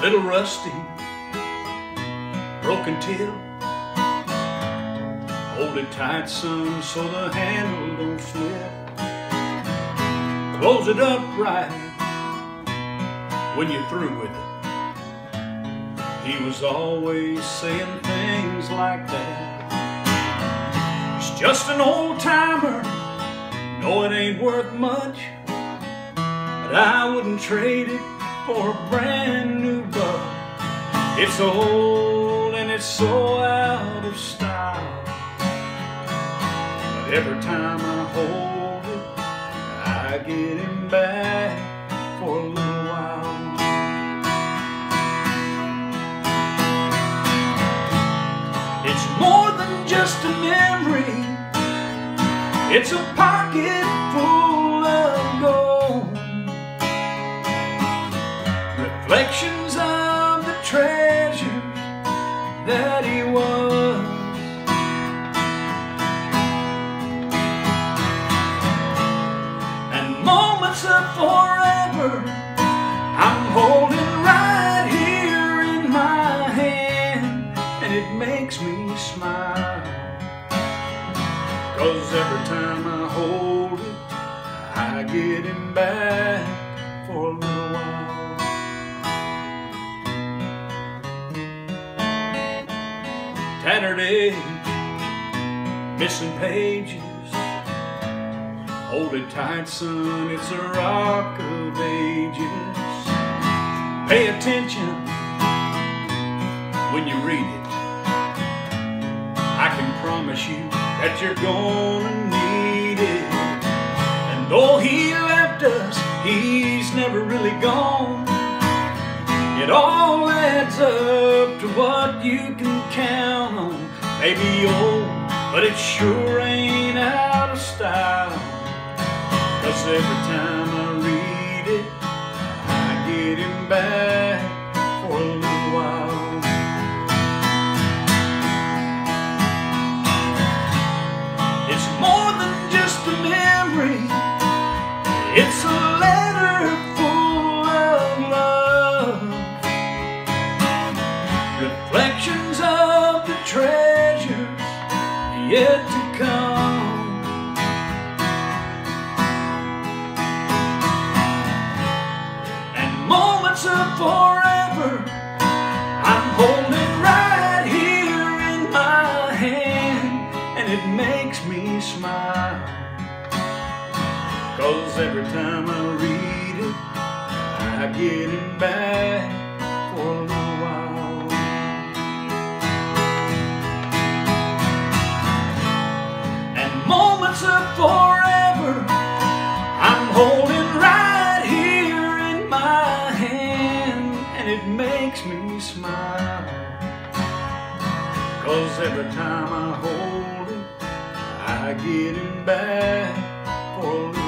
little rusty, broken tip. Hold it tight, son, so the handle don't slip. Close it up right when you're through with it. He was always saying things like that. It's just an old timer, no, it ain't worth much, but I wouldn't trade it for a brand new buck. It's old and it's so out of style, but every time I hold it, I get him back for a little while. It's more than just a memory, it's a pocket full of gold. Reflections of the treasures that he was. And moments of forever I'm holding right here in my hand, and it makes me smile, 'cause every time I hold it, I get him back for a little while. Tattered edge, missing pages. Hold it tight, son, it's a rock of ages. Pay attention when you read it. I can promise you that you're gonna need it. And though he left us, he's never really gone. It all adds up to what you can count on. Maybe old, but it sure ain't out of style, 'cause every time I read it, I get him back for a little while. It's more than just a memory, it's a letter full of love. Reflections of the treasures yet to come. And moments of forever I'm holding right here in my hand, and it makes me smile, 'cause every time I read it, I get him back for a little while. And moments of forever I'm holding right here in my hand, and it makes me smile, 'cause every time I hold it, I get him back for a little while.